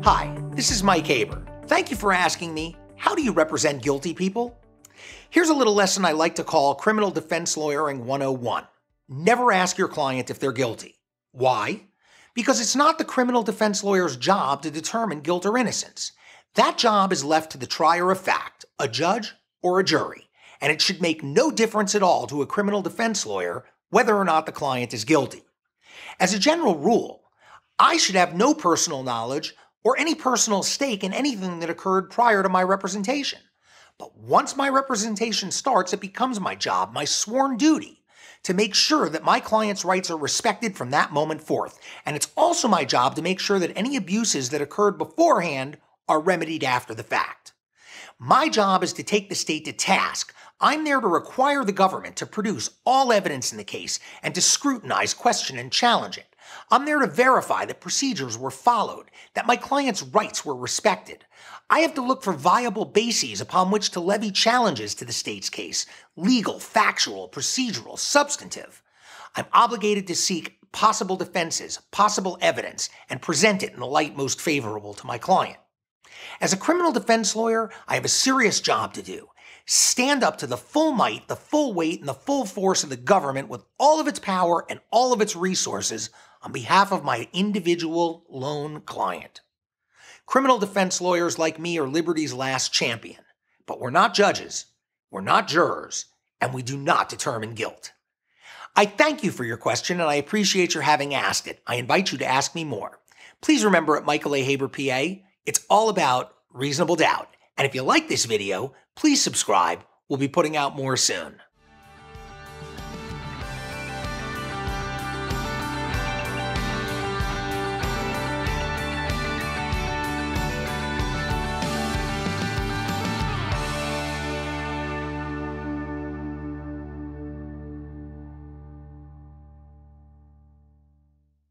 Hi, this is Mike Haber. Thank you for asking me, how do you represent guilty people? Here's a little lesson I like to call Criminal Defense Lawyering 101. Never ask your client if they're guilty. Why? Because it's not the criminal defense lawyer's job to determine guilt or innocence. That job is left to the trier of fact, a judge or a jury, and it should make no difference at all to a criminal defense lawyer whether or not the client is guilty. As a general rule, I should have no personal knowledge or any personal stake in anything that occurred prior to my representation. But once my representation starts, it becomes my job, my sworn duty, to make sure that my client's rights are respected from that moment forth. And it's also my job to make sure that any abuses that occurred beforehand are remedied after the fact. My job is to take the state to task. I'm there to require the government to produce all evidence in the case and to scrutinize, question, and challenge it. I'm there to verify that procedures were followed, that my client's rights were respected. I have to look for viable bases upon which to levy challenges to the state's case: legal, factual, procedural, substantive. I'm obligated to seek possible defenses, possible evidence, and present it in the light most favorable to my client. As a criminal defense lawyer, I have a serious job to do. Stand up to the full might, the full weight, and the full force of the government with all of its power and all of its resources on behalf of my individual lone client. Criminal defense lawyers like me are liberty's last champion, but we're not judges, we're not jurors, and we do not determine guilt. I thank you for your question, and I appreciate your having asked it. I invite you to ask me more. Please remember, at Michael A. HaberPA, it's all about reasonable doubt. And if you like this video, please subscribe. We'll be putting out more soon.